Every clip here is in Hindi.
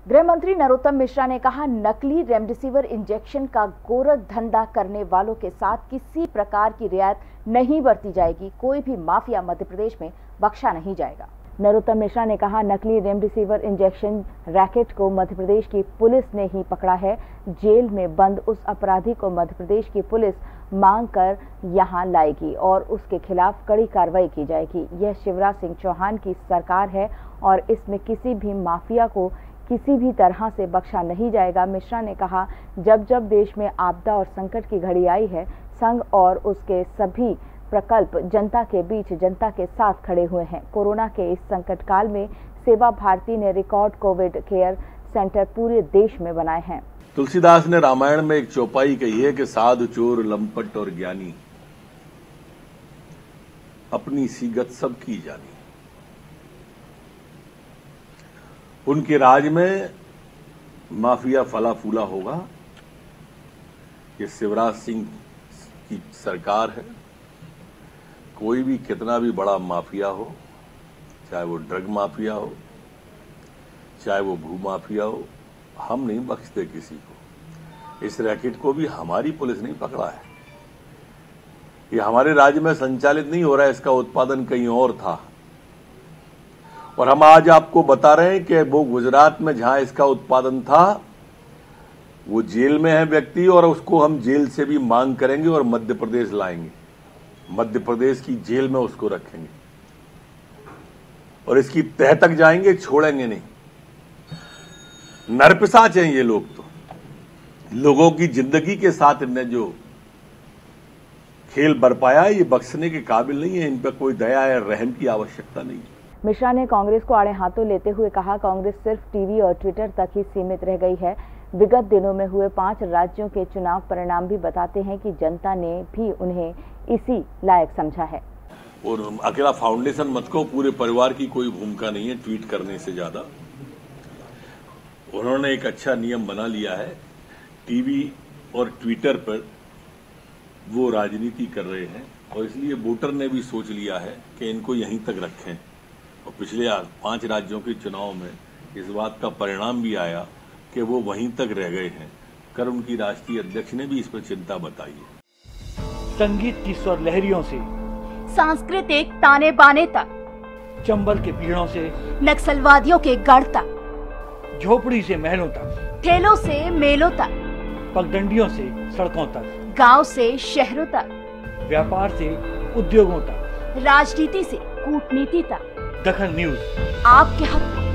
गृह मंत्री नरोत्तम मिश्रा ने कहा, नकली रेमडेसिविर इंजेक्शन का गोरख धंधा करने वालों के साथ किसी प्रकार की रियायत नहीं बरती जाएगी। कोई भी माफिया मध्य प्रदेश में बख्शा नहीं जाएगा। नरोत्तम मिश्रा ने कहा, नकली रेमडेसिविर इंजेक्शन रैकेट को मध्य प्रदेश की पुलिस ने ही पकड़ा है। जेल में बंद उस अपराधी को मध्य प्रदेश की पुलिस मांग कर यहां लाएगी और उसके खिलाफ कड़ी कार्रवाई की जाएगी। यह शिवराज सिंह चौहान की सरकार है और इसमें किसी भी माफिया को किसी भी तरह से बख्शा नहीं जाएगा। मिश्रा ने कहा, जब जब देश में आपदा और संकट की घड़ी आई है, संघ और उसके सभी प्रकल्प जनता के बीच, जनता के साथ खड़े हुए हैं। कोरोना के इस संकट काल में सेवा भारती ने रिकॉर्ड कोविड केयर सेंटर पूरे देश में बनाए हैं। तुलसीदास ने रामायण में एक चौपाई कही है कि साधु, चोर, लंपट और ज्ञानी अपनी सीगत सब की जानी। उनके राज में माफिया फला फूला होगा। ये शिवराज सिंह की सरकार है। कोई भी कितना भी बड़ा माफिया हो, चाहे वो ड्रग माफिया हो, चाहे वो भू माफिया हो, हम नहीं बख्शते किसी को। इस रैकेट को भी हमारी पुलिस नहीं पकड़ा है। ये हमारे राज्य में संचालित नहीं हो रहा है, इसका उत्पादन कहीं और था। और हम आज आपको बता रहे हैं कि वो गुजरात में जहां इसका उत्पादन था, वो जेल में है व्यक्ति, और उसको हम जेल से भी मांग करेंगे और मध्य प्रदेश लाएंगे। मध्य प्रदेश की जेल में उसको रखेंगे और इसकी तह तक जाएंगे, छोड़ेंगे नहीं। नरपिशाच हैं ये लोग। तो लोगों की जिंदगी के साथ इनने जो खेल बरपाया, ये बख्शने के काबिल नहीं है। इन पर कोई दया या रहम की आवश्यकता नहीं है। मिश्रा ने कांग्रेस को आड़े हाथों लेते हुए कहा, कांग्रेस सिर्फ टीवी और ट्विटर तक ही सीमित रह गई है। विगत दिनों में हुए 5 राज्यों के चुनाव परिणाम भी बताते हैं कि जनता ने भी उन्हें इसी लायक समझा है। और अकेला फाउंडेशन मत को, पूरे परिवार की कोई भूमिका नहीं है ट्वीट करने से ज्यादा। उन्होंने एक अच्छा नियम बना लिया है। टीवी और ट्विटर पर वो राजनीति कर रहे हैं और इसलिए वोटर ने भी सोच लिया है कि इनको यहीं तक रखें। और पिछले 5 राज्यों के चुनाव में इस बात का परिणाम भी आया कि वो वहीं तक रह गए हैं। कर उनकी राष्ट्रीय अध्यक्ष ने भी इस पर चिंता बताई है। संगीत की स्वर लहरियों से सांस्कृतिक ताने बाने तक, चंबल के पीड़ों से नक्सलवादियों के गढ़ तक, झोपड़ी से महलों तक, ठेलों से मेलों तक, पगडंडियों से सड़कों तक, गांव से शहरों तक, व्यापार से उद्योगों तक, राजनीति से कूटनीति तक, दखल न्यूज आपके हक में।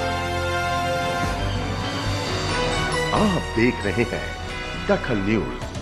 आप देख रहे हैं दखल न्यूज।